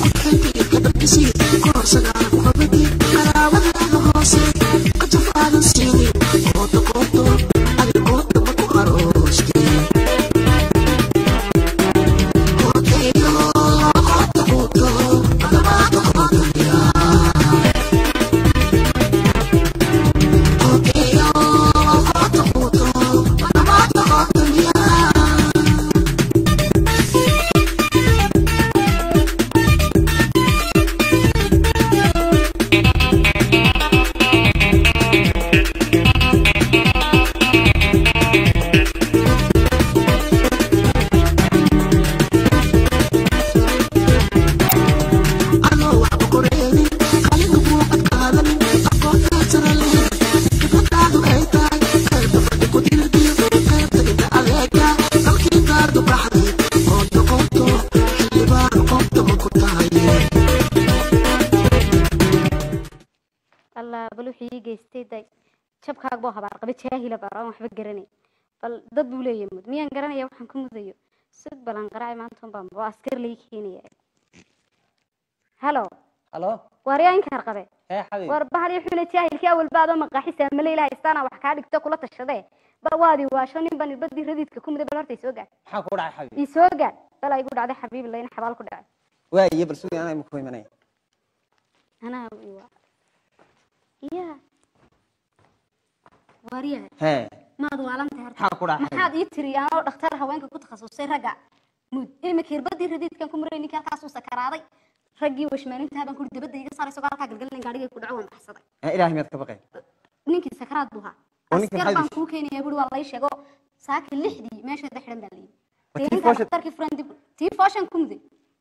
شبكة أبوها بعرقبة شاهلة برا وحبة جرني فالضد بولي يمد مين جرني يا وحن كم ذيو سد بلان قراء ما أنتم بام وأسكر لي كيني هلو واريا إنك رقبة واربها لي حولة شاهل كي أول بعض ما قاحسة مليلة استانا وحكارك تأكل الشذي بوادي وعشان يبني بدي رديت كم ذي بلارتي يسوقع حاكور على حبيبي يسوقع بلا يقول على حبيبي اللي نحبال كل داعي واي يبرسوني أنا مكوي مني أنا يا واريا ما دوالان تهرت حاكور على ما حد يتري أنا دكتور هوانك كنت خصوصي رجع مود مكير بدي رديت كان كمريني كان خصوص سكرادي رجي وش ما ننتهى بنقول بدي يصير سؤال كاجل قال لي قاعد يقول عوام حصدي إلهي ما تبقى نينك سكرات بها أسكر بانكو كيني يقول والله يشجع ساكن لحدي ماشي دحرم بالي تركي فرندي تيفاشن كمدي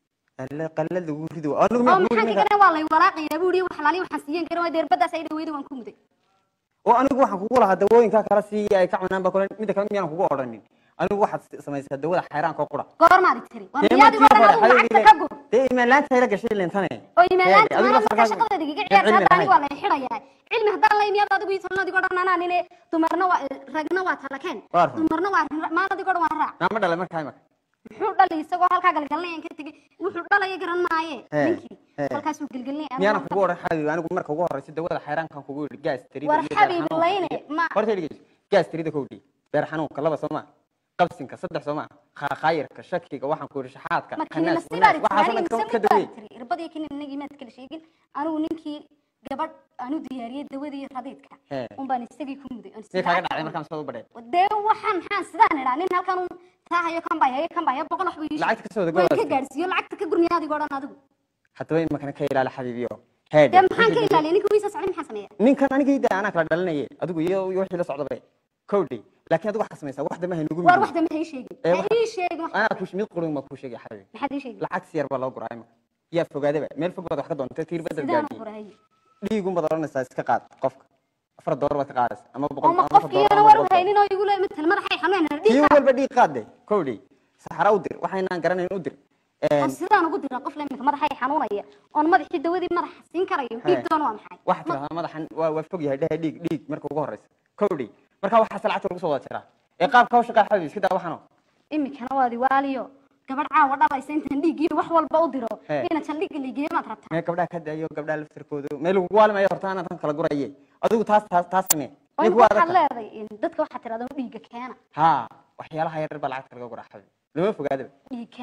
قلل ذو أنا ما حكي كنا والله وراقي يبودي وحلالي وحسيين كانوا يدير بدأ سيد ويدي وانكمدي وأنا أقول حقول هذا دوين كراسي كعمنا بقول متى كم يوم حقول أوراني أنا واحد سميت الدول حيران كقرة قرر ما تشتري وميادي وأنا معك تكبر دائما لا تهيلك شيء اللي انتني وإيمان لا تهيلك شيء دقيقة عيال ساداني ولا يحرى علم هذا الله يمياد هذا بيصير نادي قرر أنا نيني تمرنا رجنا واتهلكين تمرنا ما نادي قرر ورا ما مدى لما كايمك وحول الله يسوق هالك قلقلني إنك تجي وحول الله يقرن معي نكى هالكاسو قلقلني أنا كقول حبيبي أنا أقول مرة كقول رئيس الدولة حيران كان كقول جاز تريد ورحبي بالله ما ورثي جاز تريد كودي بيرحنون كلا بس ما قبسنك صدق سما خايرك شكيك وحن كوري شحاتك الناس وحن كدوي ربضي كن نجي ما تكل شيء أنا ونكى قبل أنا دياري دوي رديتك وبني استجي كمدي أنا كان على مكان صوب بدي وده وحن سدان لأن هالكانوا هي كم باي بقول حبيبي لعكتك سوى ده وين كجالسيو لعكتك قرنيادي قرنا هذا حتى وين ما كان كيل على حبيبي هذا دم حن كيل على إنك ويسا سعيد حسنية نين كان أنا كيدا أنا كلا دلني أدوك يوحي لصعد بي كودي لكن أدوك حسن يسا واحدة ما هي نقول واحدة ما هي شيء أي شيء أنا كوش ميت قرون ما كوش شيء حبيبي ما حد شيء العكس يربى الله قرآن يا فوق هذا ميل فوق هذا حدون تثير بدل جالي ليه يقوم بدرنا ساس كقاد قف أفرد دور وتقارس أما بقول أما قف كي أنا ورا هيني نو يقول مثل ما راح يحملنا كي هو البدي قاده كودي صحراء ودر وحنا نقرن ودر sidaan ugu diraa qof leeyahay madaxay xanuunaya oo madaxii dawadii madax siin karayo dhiig doon waa maxay wax kale madaxan waa fog yahay dhiig marka ugu horeysa kowdi marka waxa salacad lagu soo wada jiraa ee qaabka u shaqaa xabiis kida waxano imikana waadi waaliyo gabadh caawa dhalaysa intaan dhiigii wax walba u diro ina saldhig liigay ma rabtaa me gabadha ka daayo gabadha laftirkooda meel ugu waalmay hortaana tan kala gurayay adigu taas samee nigu waxa leeday in dadka waxa tiraahdo dhiiga keena ha waxyaalaha yar baa lacag laga guraa xabiis لما فوق هذا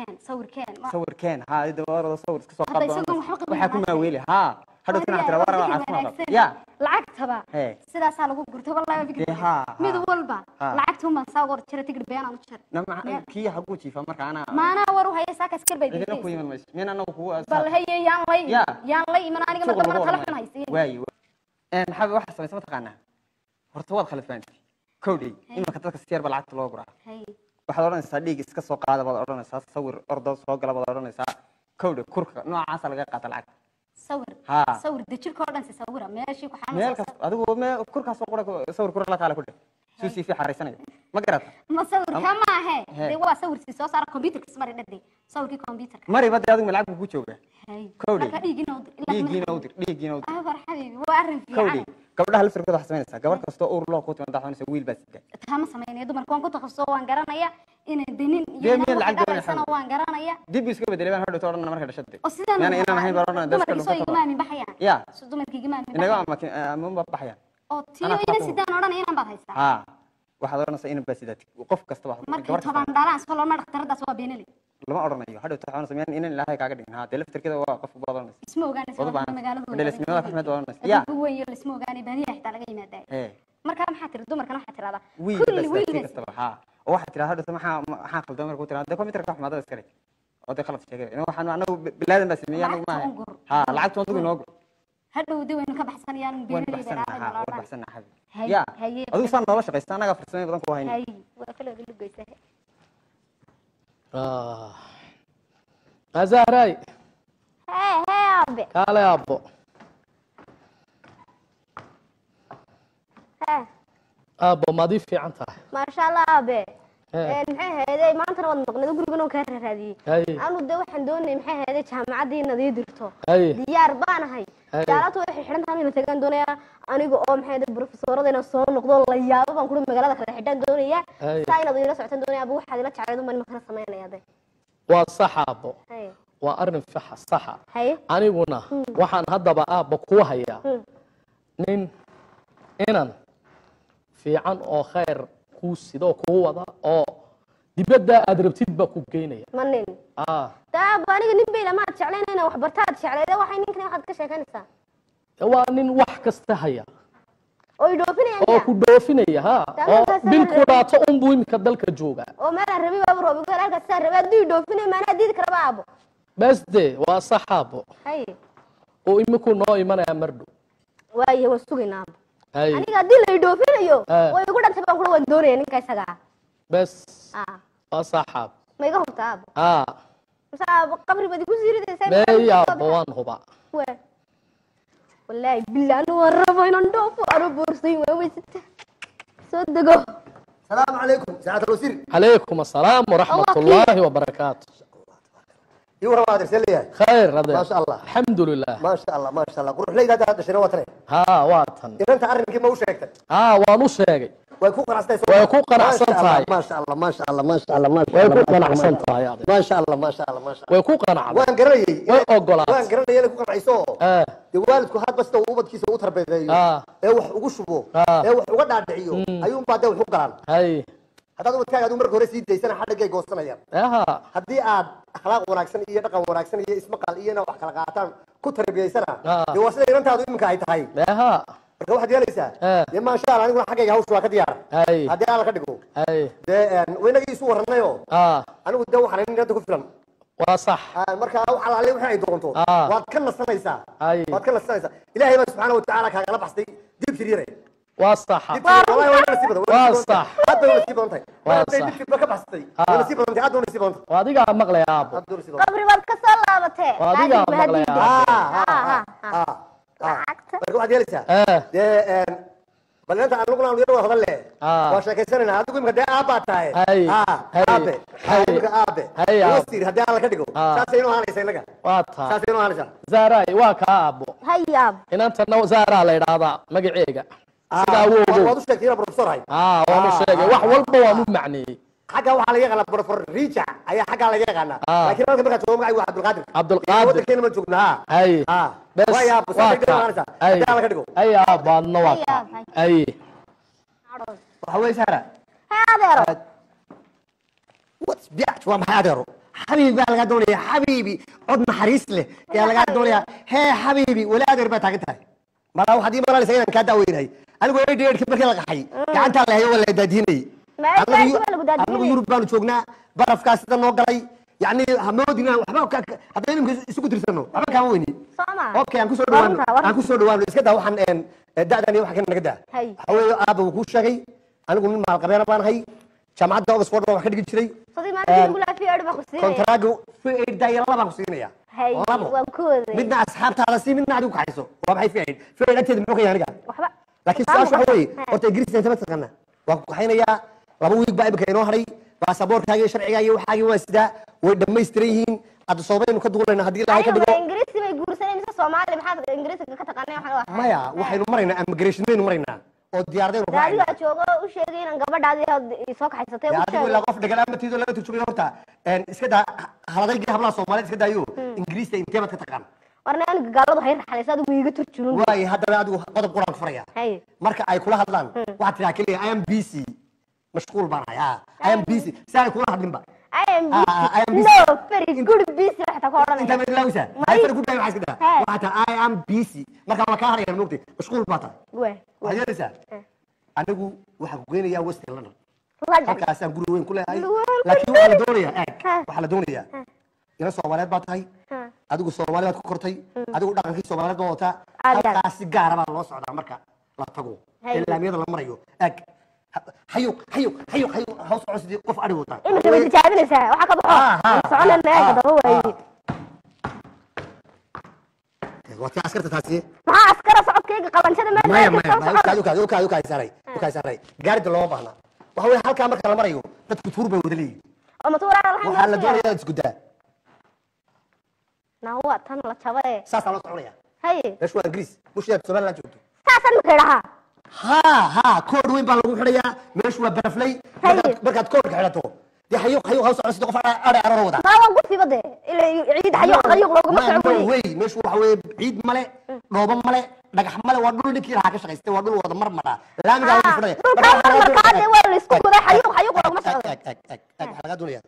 صور كان ها إذا ورا صور كسر قبض وحكم ويلي ها هذا كنا ترى ورا عصمة يا لعقت هبا سيدا سالو قرت والله بيجي ميد والبا لعقتهم من صور شري تقدر بيان أنا شر نعم كي حقوقي فمرك أنا ما أنا ورو هي ساك سكر بيجي إذا كوي من مش مين أنا وهو بل هي يان لي من أنا قبل ما خلفنا هيسين واي أنا حابب واحد سمعت تقنا هرتوال خلفنا كودي إما كتبت السير بالعقد لوجرا waxaad oranaysaa dhiig iska soo qaada baad oranaysaa sawir ordo soo gala baad oranaysaa kowda kurka noocaas laga qaata lacag sawir dajirka oo dhan si sawira meeshii ku xanuun meel kas adigu kurka soo qora sawir kura la kala ku dhig suusi fi xariisanay ma garata ma sawir kama ahe waa sawir si soo saar computer kismar dhadhay sawirkii computer mari bad adigu lacag ku jooga kowda dhiigina udir war xabiibi waa arrin fiican gabadha hal firqad wax sameynaysa gabar kasto uur loo ku timaado waxaan wiil baa sida tama sameynay dumarku waan ku takhasuso waan garanaya in dinin iyo lacag waan garanaya dib iska bedelay baan hadhow toorna marka dhashaday oo sidaan yani inaan ahayn barana dadka soo imaami baxayaan ya dumarkii imaami inaga ama baxayaan oo tiyo ina sidaan oran inaan baad haysaa ha waxaad oranaysaa inaan baasidaad qof kasta wax gabar toban dhalaan soo lama dhaqtaradaas waa beenalay lama oranayo hadhow waxaan sameeyaan inaan ilaahay kaaga dhigin ha deleeftirkada waa qof u badan isma ogaanaysa magaalada deleesnimada ka mid ah ya weeyo isma ogaanay baadiyaha xitaa laga yimaaday marka maxaa tiri dumarkan waxaa tiraada wiil kasta ha waxaa tiraada hadhow maxaa qaldan markuu tiraada computerka xumada iskale oo de qalad sheegay inuu waxaan anagu bilaadan baa sameeyay anagu ma ha lacagtu anagu inoo hadhow dawaynu ka baxsanayaan beeraleyda baxsanaa xabi ya adigu san nolol shaqaysta anaga farsamay badan ku hayno waa kala lugaysaa أزهري هاي أبي قال يا أبو أبو ما ضيف في عنتها ما شاء الله أبي محي هذا ما أنت رواد مقنع دقول بنو كهر هذه أنا بدي واحد دوني محي هذا جامعة دي نذير درتو ديار بانا هاي جالته حيران ثاني نتكلم دوني أنا جو أم محي هذا بروفيسور ده نصور نقول الله يا أبو بنقول مجال هذا حيران دوني يا ساي نذير ساعتين دوني أبو واحد لا تعرضوا من مكان سمعنا يا ده والصحابة وأرن فح الصحة أنا قلنا وحن هذا بقى بقوة هي إنن في عن آخر كوس ده قوة ده دبدا أدربتيد بكو جينيا منين ده باني نبي لما تشعلين هنا وحبرتات شعلين ده وحين يمكن واحد كشة كنسة وانين وحكستهيا أو يدوفني يعني أو كدوفني ها بالكرات أمبوي مكدلك جوجا أو ما الربي بابو بيقول لك السر بدي يدوفني ما نديد كربابو بس ده وصحابه هاي ويمكن نوع ما يمردو واي هو سوق ناب هاي أنا قاعد لي يدوفني يو ويقول لك سبب كل ودوري يعني كيسا بس وصحاب ما يقول تاب بس قبل بدي كوزيري ده سامي ما يا بوان هو والله بالله أنا ورّفين ندوف أربورسين ويست صدقوا السلام عليكم سعادة الوزير عليكم السلام ورحمة الله وبركاته يورا ما أدري سليه خير رضي ما شاء الله الحمد لله ما شاء الله ما شاء الله قروح لي هذا شنو وطني وطن إذا أنت عارف كيف ما وش هيك ونص هيك ويكون قناصتي ويكون قناصتي ما شاء الله ما شاء الله ما شاء الله ما شاء الله ويكون قناصتي يا ما شاء الله ما شاء الله ما شاء الله ويكون قناع وان قرني وان قرني يلكو قنعيسو والدكو هاد بس تو ubadkiisa uu tarbeedeeyo wax ugu shubo wax uga dhaadhiciyo ayuu baad wax u galaan hadaad ubadkaaga aad marka hore sii daysana xadhigay goosanayaan hadii aad akhlaaq wanaagsan iyo dhaqan wanaagsan iyo ismaqal iyo wax kala qaataan ku tarbiyeysana iyo wasida inantaadu iminka ay tahay marka waxaad yeelaysaa dee maasha allah aniguna xaggayga hawsha waa ka diyaar haddii alla ka dhigo dee waynagii isu warranayo anigu dee waxaan inanta ku filan وصح marka wax alaale wixii ay doonto waad ka nasanaysaa ilaahay baa subxaanahu wa tacaala kaaga la baxsay dib tiriyay وصح والله وانا نسيب وصح هذا نسيب انت وانا دب ka baxsay nasiib badantay aad nasiib badantay waadiga maqlay aabo qabri baad ka soo laabatay waadiga maqlay marka waxaad yeelaysaa dee bal inta aan lugna aan yaro hadal leh waa sheekaysanayna adigu imka dee aabaa tahay aabe wasir haddii alla ka dhigo saasay inuu haanaysa inaga saasay inuu haanaysa zaaray waa kaa aabo hayaab inantana zaaraa la yidhaahdaa magaceega sidaa awoogow waad u sheegtay inaa professor ahay waanu sheegay wax walba waanu macneeyey xagga waxaa laga yaqaanaa professor rijac ayaa xaggaa laga yaqaanaa laakiin halka markaad joogo magacay waa cabdulqaadir waddankeena ma joogna bes waa ka dhigo baadna waa kaa waxa wey sahra adeero biac waa maxay adeero xabiibi baa lagaa doonaya xabiibi cod naxariis leh ayaa lagaa doonaya hee xabiibi weli adeer baa taagan tahay malaa waxaad ii malanaysaa inaan kaa daaweynahay anigu edheedhka markii la qaxay gacantaa la hayo waa la daadinayay anagu yurub baanu joognaa barafkaas sida noo galay يعني همودينا وحبا هذا يمكن يسوق ترسنو وحبا كان ويني اوكي انكو سو دوانو اسكا دا waxaan daadani waxa kan naga daa haween aaba ku sheegay anigu min maal qabeena baan hay jaamacadda Oxford wax ka dhigi jiray fadii maalintii ugu laafiyo adba ku siinaya kontraagu fiid dayala baan ku siinaya waan ku waday midna asxaabtaada si midna adigu kaxayso waa maxay fiid agteed muxuu ka yahay aniga waxba laakiin saas waxa weey horta ingiriis inta ma taqaana waa ku kaxaynaya laba week baa ibka inoo haray baasaboorkaaga sharciga iyo waxaagi waa sida way dhamaystiran yihiin ad soobaynu ka duulayna hadii ilaahay ka dhigo ingiriisi bay guursanaysaa Soomaali maxaad Ingiriisiga ka taqaanay waxa wax maya waxaynu maraynaa immigration baynu maraynaa oo diyaardaynu raadiga joogo u sheegay inaan gabadhaadii soo kaxaysatay u sheegay la qof dhagalaamatiido laga turjumay horta iska daa haladayga hablaha Soomaaliyeed iska daayo Ingiriiska intee baad ka taqaan warna aniga gaaladu hay raxlaysa adigu iga turjumin way haddana adigu qodob quraan furaya marka ay kula hadlaan waxa tiraa kaliya I am busy mashquul baan ayaa I am busy saay kula hadlin ba I am busy no very good busy waxa ta qoran inta mid lawsa ay far good waxa iska daa waxa I am busy marka waa ka harayaan moogtay mashquul baa tahay waxa yeelaysaa anigu waxa ku geenayaa West London halkaas aan guri weyn ku leeyahay laakiin waxa la doonayaa waxa la doonayaa ina Soomaaliyeed baa tahay adigu Soomaaliyeed ku kortay adigu dhaqankii Soomaaliyeed oo wata halkaas si gaar ah loo socdaa marka la tago ilaamiyada la marayo ag hayo hoos cusdi qof ari wata inta way tijaabinaysaa waxa ka baxo soconana eega daba waayay wati askarta taasi ma askara socodkayga qabanshada ma saaray gaarida loo baahna waxa way halka marka la marayo dadku tuur bay wada leeyihiin ama tuuraan waxa la doonayaa isku daa nawa tan la jabay saasa loo soconaya hay meeshu Ingiriis mushiyad Soomaaliland joogto saasan ma kiraha ha kood weyn baa lagu xidhayaa meeshu waa baraflay markaad koodka xidhato dee hayo hoos cusdi qof ari araro wada ma waan gudfi bade ilaa ciid hayo looguma socdo way meeshu waxa way ciid male dhoobo male dhagax male waa dhul ninkii raha ka shaqaystay waa dhul wada marmara laamiga lagu fudhay markaade waa la isku guday hayo looguma socdo laga duulaya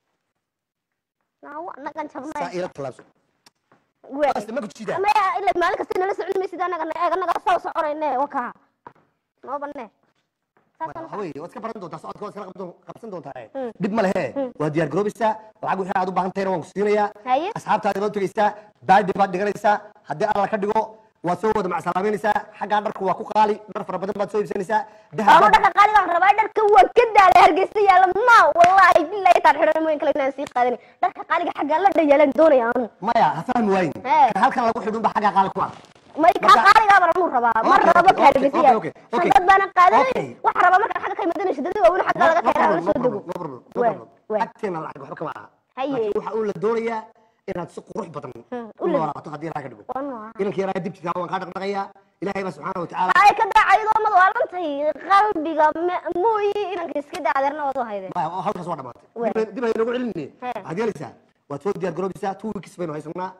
nawa nagan jabnay saa ila talaabso way ma ku jiida ama ila maalin kasta nala socon maysid anaga soo soconayne waka noo banne way waad ka baran doontaa socodka waad kala qabsan doontaa dib ma lehe waa diyaar garoobaysaa lacag wixii aad u baahan tahayna waan ku siinayaa asxaabtaada baad tagaysaa baadhi baad dhiganaysaa haddii alla ka dhigo waad soo wada macsalaamaynaysaa xaggaa dharku waa ku qaali dhar fara badan baad soo iibsanaysaa dahab dharka qaali baan rabaa dharka waa ka daalay Hargeysa yaala ma wallahi billahi taan xidhan mooyin kale inaan sii qaadan dharka qaaliga xagga la dhayaalan doonayaan maya ha fahmi waayin halkan lagu xidhun ba xagga qaali ku ah may ka qaaliga baan u rabaa mar rabo ka Hargeysa yaala dad baan qaadanay wax raba marka xagga ka imaadana shidada waa wali xagga laga keenay la soo dago agteena lacag waxba kama aha waxa uu la doonayaa inaad si qurux badan u noolaato haddii laga dhigo inankii yaraa dibtiga waan ka dhaqdhaqayaa ilaahay baa subxaanahu wa tacaala ay ka daacaydo mad walantay qalbiga mooyi inankii iska daadarna wado hayde halkaas waa dhamaatay dib ay nagu celinay waxaad yeelaysaa waad soo diyaar garoobaysaa 2 weeks baynu haysanaa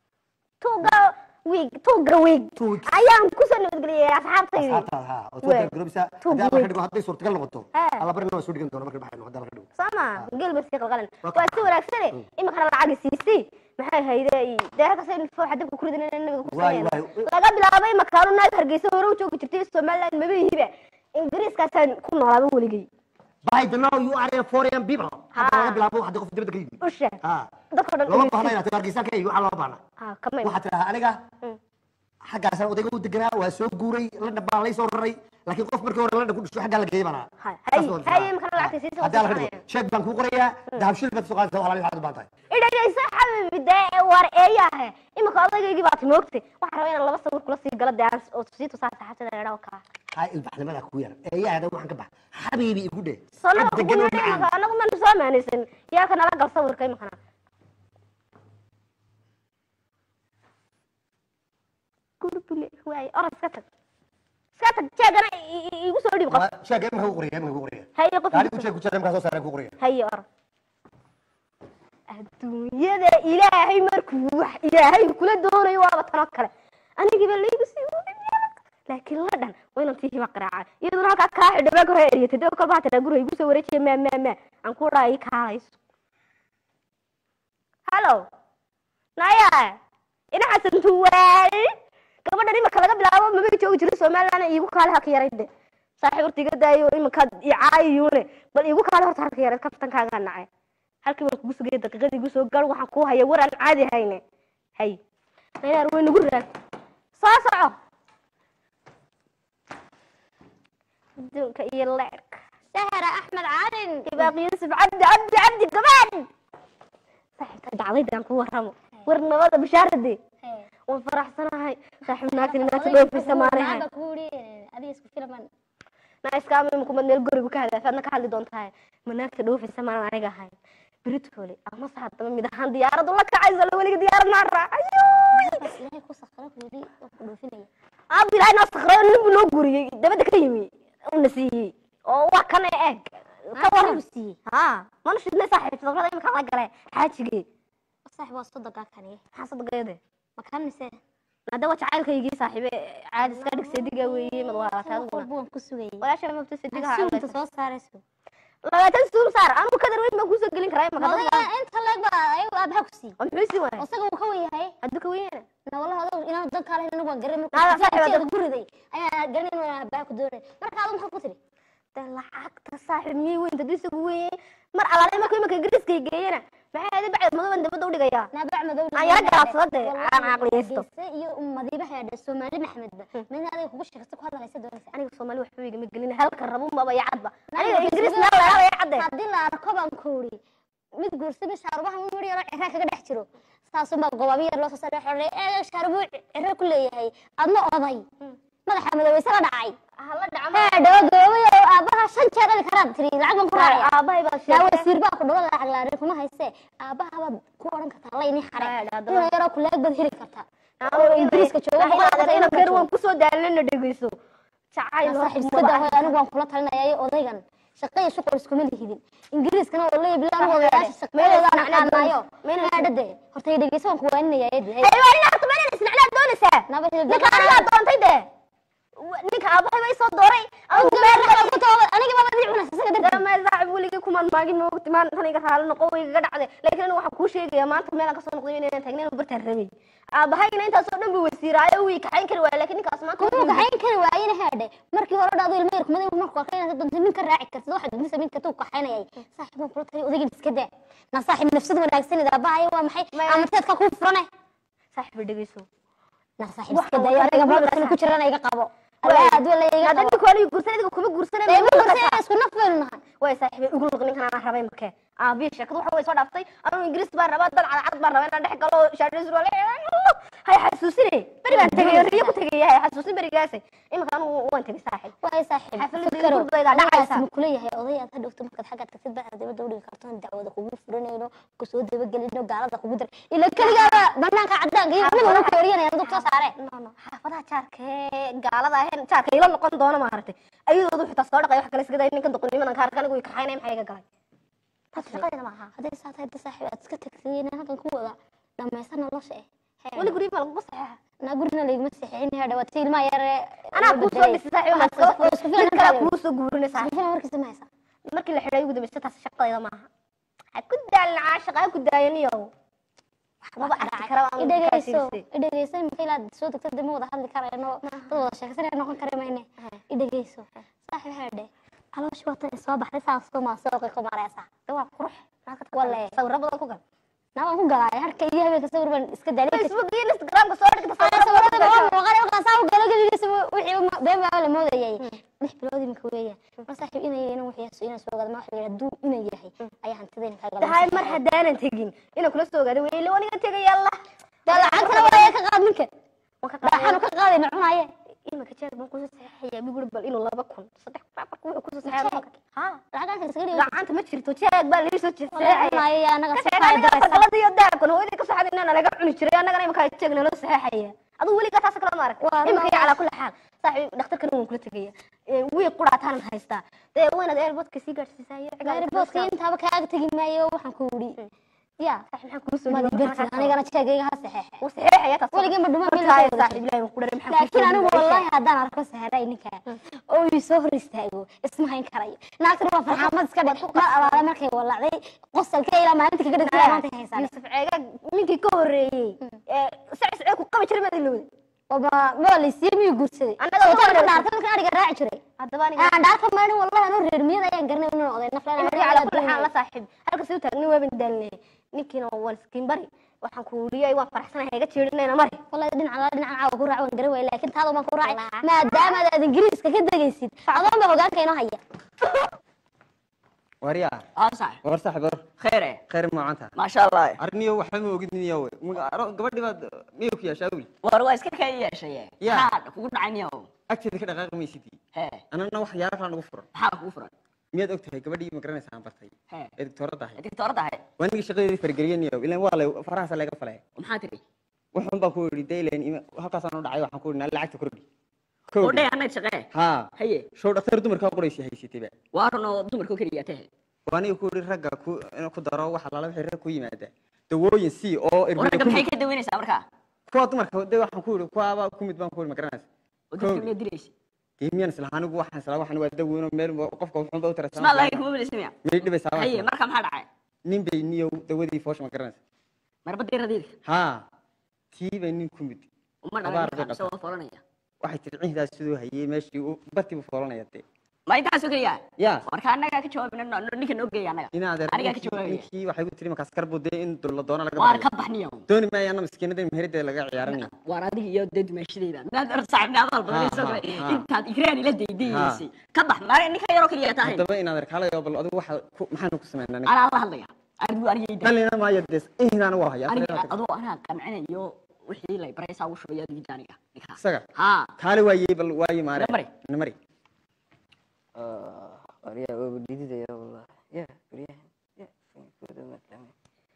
tuuga week ayaan ku soo nabadgeliyay asxaabtaydi oo soo diyaar garoobaysaa haddii la ka dhigo hadday suurtagal noqoto alla barina waa soo dhigan doona markii baxayno haddii la ka dhigo sama gelba si qalqalan waa si wanaagsan imika lacag siisay maxay hayday deeqa sayn fooxa dabka ku ridinayna naga ku sameeyay laga bilaabay makaano naag Hargeysa hore u joogi jirtay Soomaaliland ma bihiba Ingiriiska san ku noolaaba waligay by the now you are a foreign people laga bilaabo waxa qof dibadda ka yimid usha dadka dhan loo baahnaa inaad Hargeysa ka iyo waxa loo baahnaa kamay waxa tiraahdaa aniga xaggaas odayga u deganaa waa soo guuray la dhabaa lay soo raray laakiin qof markii hore la dhaqo dhusho xagga la geeyay bana hay imka lacagta siisa haddii la ka dhigo sheeg baan ku qorayaa dahabshil baad soo qaadaysaa waxa la waxaad u baahan tahay idhaysa xabibi daa war eeyaha imka odaygii baad moogtay waxa rabaa in laba sawir kula sii gala daan oo sii tusaa saxaabtada dheeraw ka هاي البحث ku yar eeyaha da waxaan ka bax xabiibi igu dhe anagu man soo maanaysan yaa kana la gal sawirka imkana kurbule way oraska tag jeegana igu soo dhib qof sheegay ma ku qoriya hay qof gaari ku sheeg ku jeegay markaa soo saaray ku qoriya hay or adduunyada ilaahay markuu wax ilaahay kula doonayo waaba tan kale anigii baa leeyahay si laakiin la dhan wayna tii ma qaraaca iyaduna halka ka xidhaba ka heeriyay dad ka baatay guriga igu soo wareejiyay ma aan ku dhaay kaalays hello naya ina xasan tuwaal gabadhan imaka laga bilaabo ma joogi jiray Soomaaliland iigu kaale ha ka yarayde saaxiib urtiga daayo imaka icaayune bal iigu kaale horta ha ka yaray kaftan kaaga nacay halkii war kugu sugay daqiiqadii igu soo gal waxaan ku hayay war aan caadi hayne hay nayar way nagu raad soo soco دونك يلعك سهرة أحمد عادن باقي يوسف عبد كمان صاحب تعالي دان كو ورمو ورنا ودا بشاردي وفرح سنه هاي صاحب ناكل الناس لو في سماري هاي هذا كوري ادي اسكو فيلم نايس كامل مكو من الغري كهدا فانا كحلي دونتاي مناكل لو في سماري انيغا هاي بريتولي اما صاحب ميدهان ديارد ولا كعايزه لو ولي ديار نار ايوه maxay ku sakhray kulli oo ku dhoofinaya bilaa inoo sakhray nin loo guriyay dabada ka yimi una siiyey oo wax kana eeg ka waran siiyey mana shidnay saaxiib sabrada imika la galay xaajigii saaxiib waa sadaqa kaniye xasadaqeede makan mise hada waa jacaylkaygii saaxiibe caadi iska dhigay diga weeyay mad waa taadu waan ku sugayay walaasha ma tabtay diga inta soo saarayso labaatan suur saar anu kadar weyn ma ku soo gelin karaa ma inta lag ba ay aabha ku sii muxuu si waay asaga uu ka weeyahay hadu ka weeyana na walaal inaan dad kale inaan waan garan nada saaxiib guriday ayaa garan inaan aabha ku doonay marka aad maxaa ku tiri lacagta saaxiib mii weyn dadii ugu weeyay mar alaale markii imika ingiriiska geeyana maxay ahayd bacad madow dabada u dhigaya naabac madow ayaa garaasade aan aqliysto iyo madiibaha hadda Soomaali Maxamed ba min adiga kugu sheegtay ku hadlaysa doonaysa aniga Soomaali wax weeyga ma gelin halka rabo ma ya cadba aniga ingiriisna la ya cadde hadii la arko baan koori mid guursaday shaarubaha mid yar cirka kaga dhex jiro saasuma go'aamiye loo soo saarxay shaarubu cirka ku leeyahay adna oday madaxa madawaysa la dhacay hala dhacmo dhawaayo aabaha shan jeer ali karaad tiri lacag baan ku raacay aabahay baa sheegay wasiir baa ku dhawaa lacag la kuma hayse aabaha baa ku oran kartaa layni xaray inuu yaro ku leeg bad heli kartaa ingiriiska jooga ina kar waan ku soo daalana dhageyso jacayl iska daaway anigu waan kula talinayay odaygan shaqada shaqo isku mid hidin ingiriiskana oo leeyahay bilaan wadayaasha shaqada aan aqaanayo meena dhade horta dhageyso waan ku waaninayaa ay waa ina horta meena isnaclaa doonaysaa ninka aniga doontay de ninka aabahay bay soo dooray aniga baba dhinac una isaga darteed ma saaxib waliga kuma maagin moogti maan taniga raali noqo way ga dhacday laakiin waxa ku sheegaya maanta meel ka soo noqday inaan taagneen barta rabay aabahayna intaas oo dhan buu wasiiraayo wii kaxayn kari waayay laakiin ninkaas maanta kuma kaxayn kari waayay haadhe markii hore dhaado ilmo yar kumaday markuu arkay inaan dad ninka raaci kartid waxa dad sameyn kartid uu kaxaynayay saaxiibku kula tahay odayga iska daa na saaxiib nafsadu wanaagsan aabahay waa maxay amarteedka ku furane saaxiib dhageyso na saaxiib iska daa aniga baba ku jirana iga qabo aad wala iga qabo dadku wali guursanayda kuma guursanay isku nafbeelnahay way saaxiib ugu luqnin kana rabay markee aabiye sheekadu waxa way soo dhaaftay anu ingiriis baan rabaa dal cad baan rabaa inaan dhex galo shaadis wala hay xasuusine bari baan tagay riyo ku tagay hay xasuusin barigaas imika anu waan tagay saaxiib way saaxiib xafladda gurbayda dhacaysa ma kuleeyahay oday aad hadhowto markaad xagga tagtid baa dibadda u dhigi karto dacwada kugu furanayno ku soo daba gelino gaalada kugu dar ila kaliya banaanka cadaan iyo mid uu kooriyanay dad soo saare xaafadaha jaarkee gaalada ahayn jaarka ila noqon doona ma aragtay ayadoodu xitaa soo dhaqay wax kale isga day ninka doqonimadan kaar kanigu way kaxaynay maxay iga galay shaqadina ma aha haday saatay saaxiib aad iska tagtay halkan ku wada dhamaysan nolosha wali guri ma lagu saxaa na gurina leegma saxeen ha dhawaatay ilma yar ana ku soo dhisay saaxiib ma isku filan kara ku soo guurinay saaxiib markii samaysa markii la xidhay ugu dambeysay taas shaqadayda ma aha ha ku daalna shaqada ku daayaniyo waxba arki kara aan idageyso markii la soo tagtay dib wada hadli karayno dad wada sheekaysan noqon kareemayne idageyso saaxiib haadhe caloosh wata soo baxday saas kuma soo qeexo maraysa waa qurux wallahi sawir badan ku gal nabaan ku galay harka iyo habeenka sawir baan iska daalay Facebook iyo Instagram ka soo dhigta sawirada waa muuqaal waxa saaw galagaliisa wixii been baa la moodayay lix bilood imika weeyaa ma saaxiib inay wixii soo gaad ma wax leeyahay duu inay yahay ayaa hantideen ka galay tahay mar hadaanan tagin ina kula soo gaado weeyay waniga tagay yalla dalacad waa ka qaad ninka waxaan ka qaaday macunaaye imika jeer baan ku saxayaa bigur bal inuu 2000 saddex afar ku ku saxayaa ha lacagaha iska dhigay lacagta ma jirto jeeg baa la soo jeexaya anaga saxayaa iyo daaqon hooyada ka saxaday inaan laga cuni jiray anagana imika jeegna la saxayaa adu wali ka taas kala maarag imika ala kulli xaal saaxiib dhakhtarkan uu kula tagaya wii quraataan haysta ee wanaad airport-ka sii gaarsiisay airport-ka inta ba ka ag tagi maayo waxaan ku wuri يا صاحب حنا كل سنة أنا قاعد أشتاقي ها صحيح وصحيح يا تصور ولا جنب دماغ مين صاحب لا يقول أنا محمد لكن أنا والله هذا أنا أركز هذا إنك أو يسهر يستاجو اسمها إنك راي ناكر ما فرحان ما تسكت ما أرى ما كي والله ذي قصة الكيلة ما أنت كده تلاقي ما تهيس يوسف عيق منك كوري سعيك وقام يشرب هذا اللون وما اللي يسيم يقول شيء أنا أعرف كان أرجع راعي شري أنا عارفة ما أنا والله أنا رمي ذا ينقرني من الأرض نفلا على كل حال لا صاحب هذا كسيت نوى من دلني ninkina waa skin bari waxaan ku uriyay waan faraxsanahay iga jeedinayna mari wallahi dhinaca caawa ku raac waan garaway laakiin taado ma ku raacay maadaama aad ingiriiska ka dagaysid adoon ba hogaanka inoo haya wariya صح war saaxiib khayr ma anta ما شاء الله arniyo waxa ma ogidniyo gabadhi baad miyo ku yeeshaa wiil war waa iska ka yeeshay maxaa kugu dhacayniyo agteeda ka dhaqaaqmaysidii anana wax yaar kala nagu furan maxaa kugu furan miyaad ogtahay gabadhii ma garanaysaa aan bartay ee doctorada ahay doctorada ahay waanigi shaqadeedii fargeliyaniyo ilaan waa lay faraha laga falay maxaa tiri wuxuun baa ku yiri deeleen halkaas aan u dhacay waxaan ku yiri lacagta kordhi oo dhay anay shaqee ha haye show dhaqtar dumarka qoraysi haysatay ba waarno dumarku kaliya tahay waani ku yiri ragga ku daro waxa la wixii rag ku yimaada dawooyin si oo ragga maxay ka daweynaysaa markaa kuwa dumarka de waxaan ku yiri kuwa ku mid baan ku yiri ma garanaysa oo dadka la dilaysi deemiyan isla anigu waxaan waa daweyno meel qofka wuxuu baa u taraysan isma allah kuma bilismiya meel dhibaysaa haye markaa maxaa dhacay nin bay niyow dawadii foosh ma garanaysa marba diiradiida ha tiiba nin ku mid uma dhalan soo folanaya waxay tirciidaas sidoo hayay meeshii uu bartiba foolanaya de ma intaas oo kaliya ya marka anaga ka jawaabina ninka noo geeya anaga aniga ka jawaabay ninkii waxay ku tiri markaas karbo de in dul la doona laga waar ka baxniyo dooni ma ayana miskiinada meherida laga ciyaaranay waar adiga iyo dad meeshadayda naad arsaacna adal badanayso intaad igraan ila deydiyay ka bax maar ninka yaro kaliya tahay hadaba inaad arkalayo bal adigu waxa maxaan ku sameynaa ana la hadlaya adigu ariyay dalina ma yadees inaan waa haya adigu ana qancinayo wixii la baraysa uu shubay adiga aniga isaga ha kaali waayay bal waayay maare namari أريا وبديدة يا والله يا أريا يا كذا ما كلامي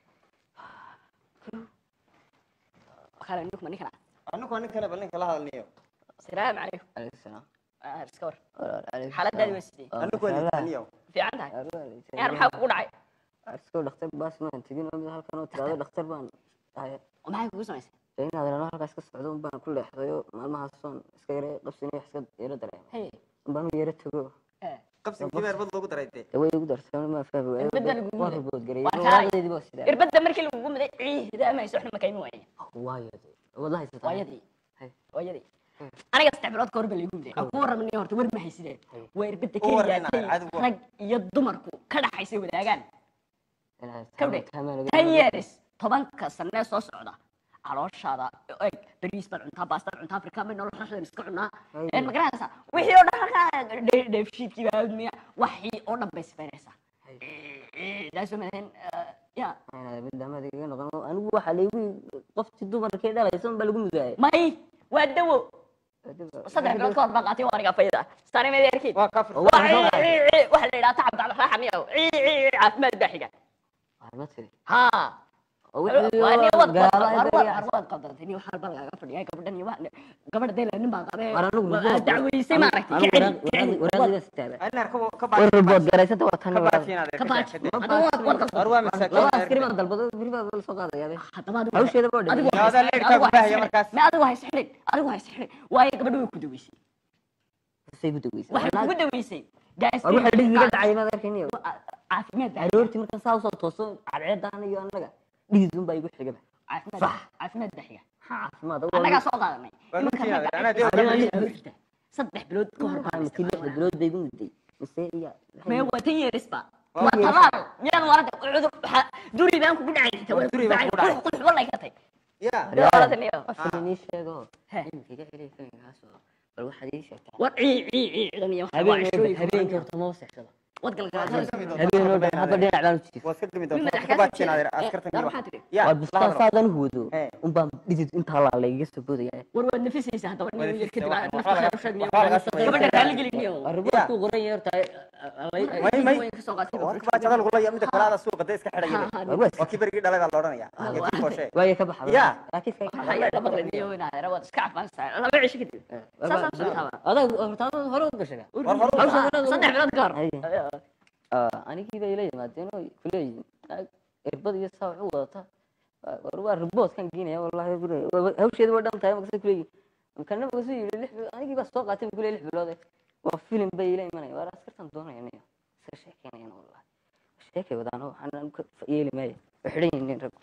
خلينا نكمل نكنا أنا كنا بلنك الله النيو السلام عليكم عليك السلام سكور عليك حالة داري وسدي أنا كنا النيو في عندها أنا محاول أقول عاي أرسكو دكتور باس ما تجينا من هالكانوا ترى دكتور بان وما هي كويسة ماشي لأن هذا أنا هالكاس كسعودون بان كل حظيو ما هالصون سكيري قبسني حسد يرد عليه هي بانو يرتقو قبسن كبير بدو قدر يدي هو يقدر سوي ما فيه بدل واحد بود قريب وكاي واحد يدي بس ده إربد مركل وقوم ده ده ما يسوحنا مكان وين وايد والله وايدي وايدي أنا قصت عبرات كورب اللي يقوم ده أقول مني هرت ورد ما هيسيده وإربد كيا رج يضمركو كذا حيسوي ده كان كوده تيارس طبعا كسرنا صوص عدا عروش هذا بريس بالعنتا باستر عنتا أفريقيا من نروح نحن نسكعنا المقرانسة وحي أودا دفشيت كذا مية وحي أودا بس فرنسا لازم مثلا يا أنا بدي ما تيجي نقول أنا واحد يقول قفت الدمر كذا لا يسون بلقوم زاي ما هي ودو صدق بلاد كور بقاتي وانا قفيدة استاني ما يركي واحد لا تعب على حمية عفمة ضحكة ها وأنا أرواد قدرتني وحرب الله قفل يا قبل قبل ديلا نبغى قبل دعوي سمارك أنا ركوب وربوت جريسة وطن كباش أروى مساكين لا أسكري ما ضربوا بريبا بالسوق هذا يا حتى ما أو شيء ده برضه هذا اللي ركوب يا مركز ما أدوه يسحرك أدوه يسحرك واي قبل يكدويسي سيبوا دويس واحد كدويسي جالس أروح أدري بجد عايز ما ذاك اليوم عافمة عرورتي مركز ساوس توصل على عيد أنا يوم لقى ديزون بيقول حاجة صح عافمة ضحية ما ده أنا قاعد صوت هذا أنا ديو صدق بلود كهرباء كل البلود بيقول دي مسيرية ما هو تيرسبا وطلال ميان ورد عذر دوري بانكو بدعي دوري بانكو والله كتي يا ورد اليوم أفني شيء كذا كذا كذا هاسو الواحد يشوف وعي لم هبين كنت موسع كذا وتقول هبين هذا دين على الشيء وسكت من كباتين هذا أذكرت يا بس صادن هودو بام ديت انت هلا لا يسبود يا ورود نفسي هذا وني كذب نفخ وشغني قبل رالي قلينيو الربط غرين يرتا ما كبات هذا الغلا يمد كلا هذا السوق ده اسك حرية وكبر جدا لا قالورنا يا ويا كبح يا كيف هاي لما قلينيو أنا رواد سكعب ما سا لا بعيش كذي هذا هرب بشكل صدق بلاد كار أنا كذا يلي ما تينو كله إربط يسوع وطا وروا الربوت كان جينا والله يقول هو شيء ودم تايم بس كله كنا بس يلي أنا كي بس توقع قاتم كله يلي بلاد وفيلم بيلي ماني ورا أسكر تندونه يعني سرشة كنا يعني والله شيء كذا أنا أنا يلي ما يحرين نرب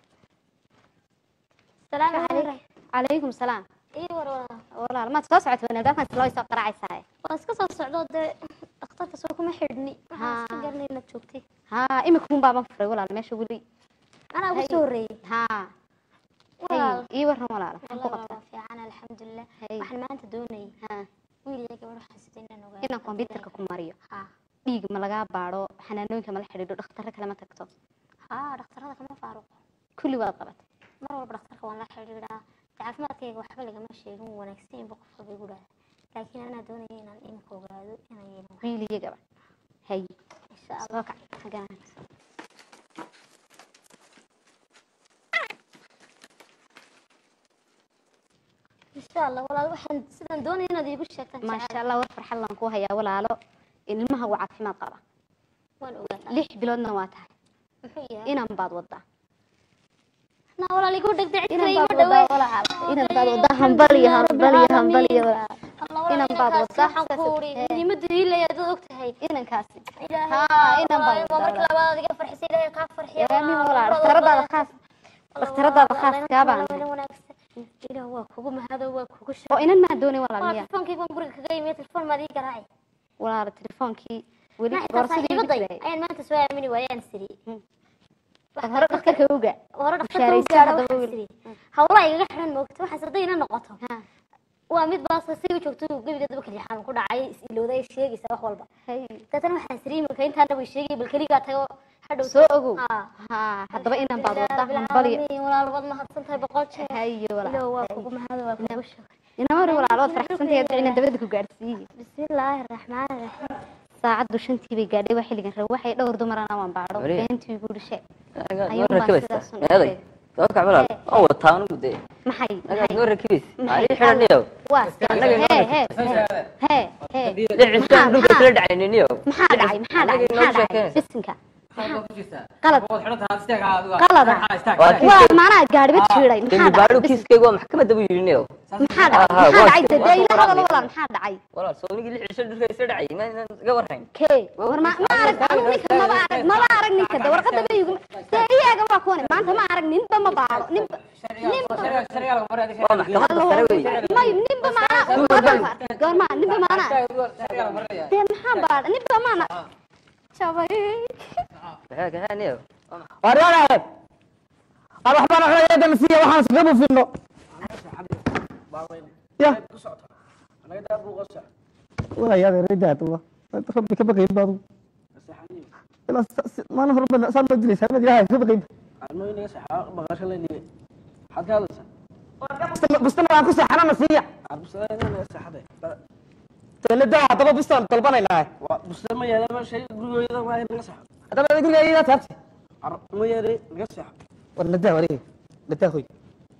السلام عليكم السلام إيه والله ما تصعد من الباب ما تلاقي سكر عيسى بس كسر صعود أختار سوق ما حدني ما سكرني إنك شوفتي ها إمكم بابا فري ولا ماشي ولي أنا أبو سوري ها والله إيه ورهم ولا والله في أنا الحمد لله وإحنا ما أنت دوني ها ويلي قبل حسيتين إنه إنك كمبيوتر كماريو ها dhiig ma laga baaro xanaanooyinka ma la xiriiro dhakhtarka kale ma tagto ها دكتور هذا كمان فاروق kulli waad qabatay mar walba dhakhtarka waan la xiriiraa caafimaadkayga waxba lagama sheegin wanaagsan in boqolkiiba bay gudhaa laakiin anaa doonaya inaan imika ogaado inaan yeelin wiiliga gabadh hay insha Allah soo kac xagana إن شاء الله ولا واحد سيدنا دوني إنه ذي بوش شكل ما شاء الله وفر حلان كوها يا ولا له ilmaha waa caafimaad qaba وأنا أقول 6 biloodna waa tahay محيا inaan baad wadaa أنا ولا اللي يقول دق inaan baad wadaa wala inaan baad wadaa hambaliyo inaan baad wadaa حنكوري يمد هي اللي يدوك هاي inankaasi ها inaan baad ومرك wadaa لا بعد فرح سيدا كافر حيا yaami wala dhakhtaradaada khaaska baan إله هو كوجو ما هذا هو كوجو شو oo inan ma doonay walaal miya تلفون كيف نقول كجاي مية تلفون ما ذيك راعي walaal telefoonkii weli ما boorsadii تصحي igu بضي jiray أين ما تسوي مني وين سري hore dhakhtarka uga ورا Bishaaraysi دخلت hadaba وين wiil. سري هؤلاء يقحرن موقت واحد صدقنا نقطهم ha ومد باص سوي شفتوا قبل قد بكري حان كل عاي لو ذا الشيء يسوي والبا hay تتنا واحد سري مكان ثاني ويشيء بالكلية تيو حدو soo ogow ها ha haddaba inaan baad wadaa hambaliyo ولا الوضع ما حصلت هاي بقول شيء hayo إله walaal هو كوجو ما هذا هو كوجو شو inaan hore walaal waad faraxsantahay inaan dabada ku gaarsiiyay بسم الله الرحمن الرحيم saacadu 5tii bay gaadhay waa xilligan rabo waxay dhowr dumarana waan baadho Wariye. beentii igu dhashay noo rakibaysa eeday toka camal oo wataa anigu de maxay anaga noo rakibaysa ali xiraniyo waa hee dhicin dhulka kala dhacayniyo maxaa dhacay Anaga bisinka qalad qalada waa maanaa gaadhiba jiiday maxaa dembi baadho dhacay kiiskayga waa maxkamadda buu yidhiniyo maxaa dhacay dee ila hadal walaal maxaa dhacay walaal soonigii lix cisho dhulka isla dhacay ma iga warrayn kee war ma arag anigu ninka maba arag ninka de warqada ba igu dee iyaga waa kuwan maanta ma arag ninba ma baadho ninba waa maxkamadda sare wey may ninba maana goorma ninba maana dee maxaa baadho ninba maana shabay maxaa kahaniyo waryaalaheed aan waxbaan xoreeyada masiya waxaan iskaga buufino ya walayaad reedaad rabbi ka baqayn baadu ilaa maana horba saan ma dilaysaa mad ilaahay ka baqayn bustana waan ku seexana masiya teledaa haddaba bustaan dalbanaynaa haddaba guriga iyadaa taabti war ladaa wareeg ladaa hoy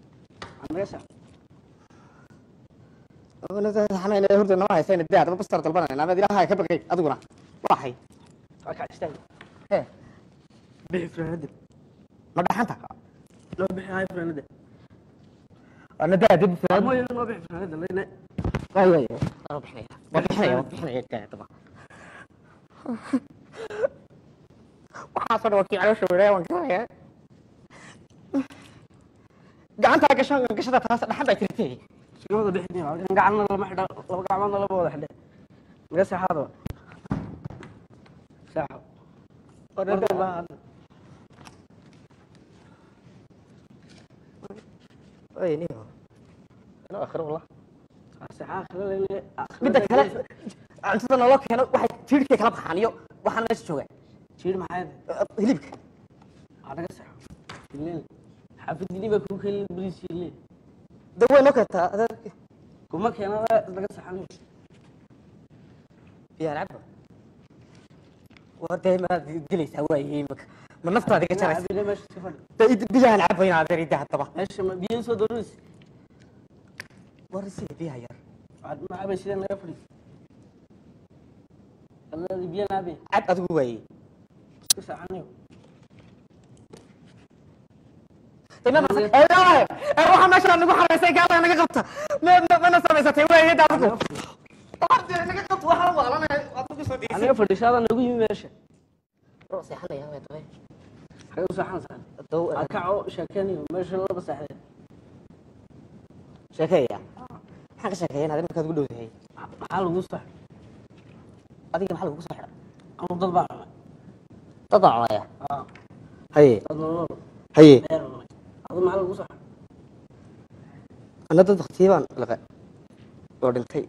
horta nama haysa ladaa haddaba bustaan dalbanaynaa mad ilaahay ka baqayn adiguna waxay ma dhaxanta ladaa dib waxaasoo dhan waa kii caloosha weeraya waan garanaya gacantaa gashada taas dhaxan baa jirtay midda kale cuntada naloo keeno waxay jiirhkay kala baxaan iyo waxaan meesha jooga hilibka de way noo keentaa adeerki biyaa cabo dee maad dilaysaa waaye imika ma naftaada iga jaraysa biyaan cabo in adeer ida haddaba war sida biyaha yar cab adigu waaye waxa meesha nagu xaraysay gaala naga qabta mana samaysatay waaye daadku naga qabta waxa waalanaya adigu soo deysay aniga fadhiisada nagu yimi meesha roo seexanaya way tahay xagee u saxansan akaco sheekaniyo meesha laba saaxday sheekeeya maxaa ka sheekeeyeen hadii markaad ugu dhowdahay maxaa lagu sax adiga maxaa lagu soo xiray anu dad baa cunay dad baa cunaya aa haye dad nolol haye dheer cunay adu maxaa lagu sax ana dad baktiye baan laqa oo dhintay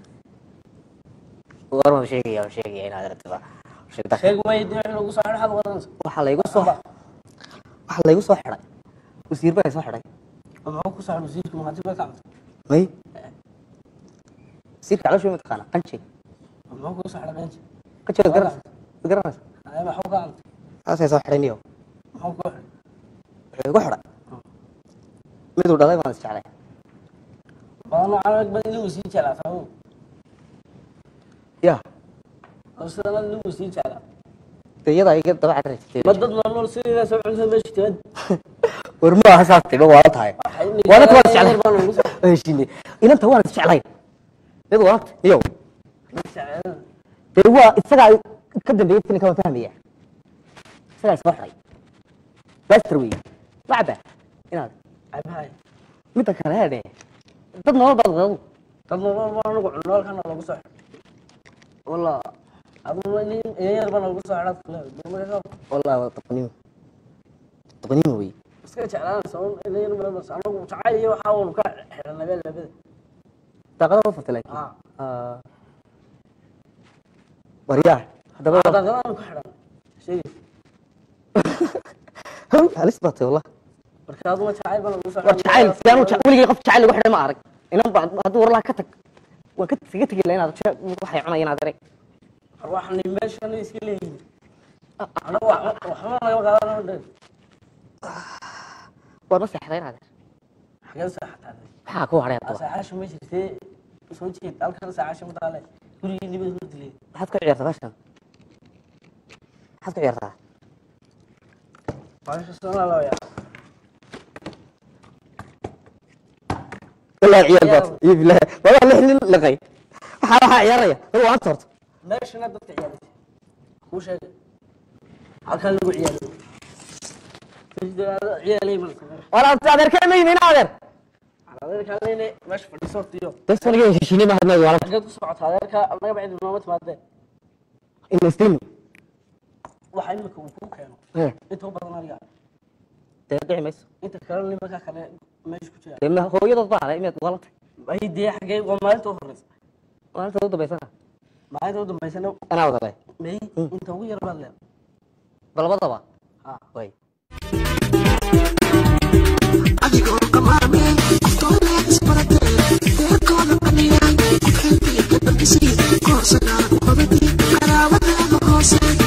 warma sheegaya inaad aragtaba sheeg way dheer lagu sax xad wadanaysa waxaa laygu soo xiray wasiir baa soo xiray wuxuu ku sax wasiirka muqaddimada ka cabtay may wasiirka caloosha ma taqaana qanjig wuxuu ku sax dhaqanci qanjig garanaysa ay waxuu ka cabtay saasay soo xirayniyo wuxuu ku wuxuu igu xiray miduu dhalay baan isjeclay أنا عارف بدي وسيل على فهو يا أصلا أنا وسيل على تيجي ضايق طبعا رجتي بدل ما نقول سيدنا سبعين باش تود ورما حسابتي بوالد هاي وانا توقف على ايش اللي انت وانا تشعلين يدو وقت يو هو السقا كدب بيتني كما فهميه سقا صحي بس تروي لعبه هنا عيب هاي متى كان هذا ضد نور ضد طب ما نقول نور كان لو صح والله أبو اللي يربنا لو صح عرفت لا والله تقنين وي بس كنت على سون اللي يربنا بس أنا وتعالي وحاول وكان حنا بلا بلا تقدر وصلت لك ورياح هذا غلط كحرا شيء هم هلسبت والله markaad ma jacayl baan ugu soo jacayl sidaan u weligay qof jacayl lagu xidhay ma arag inan baa hadduu war laha ka tag waan ka iskaga tegi lahayn waxay cunayaan aad arag arwaaxni meeshan iska leeyihiin ana waxba laga qaadanaa waa ma seexday inaad xagee seexataa maxaa ku hadhay hadda saacaasha ma jirtee soo jeed halkan saacaasha ma taale gurigii nibad ku dilay maxaad ku ciyaartaa baashan maxaad ku ciyaartaa baasha soo loo yaa والله عيال بات يبلا والله نحن لقي waxaa ciyaaraya oo aan torto meeshana dadka ciyaaraysa ku sheeg halkan lagu ciyaaro ciyaalay ma wala adeerkay ma yimin adeer adeerka leene meesh fadhiiso tiyo dadkaniga heshiinay ma hadna wala xagad ku socotaa adeerka anaga bacid nooma timaadeen in istiin waxa imika uu ku keeno inta badan ariga taadii mayso inta kale nimanka kale meesh ku jira ma hooyada baaray imad walad ay dee xagee waa maalinta horeysa maalinta u dambeysana maalinta u dambeysana ana wadalay may inta ugu yar baad leedahay balbadaba way adigoo qamaamay qoftoolaad isbaratay deeqooda qaniyay xilkii gabadhisay koorsanaa qobadii qaraabada hoose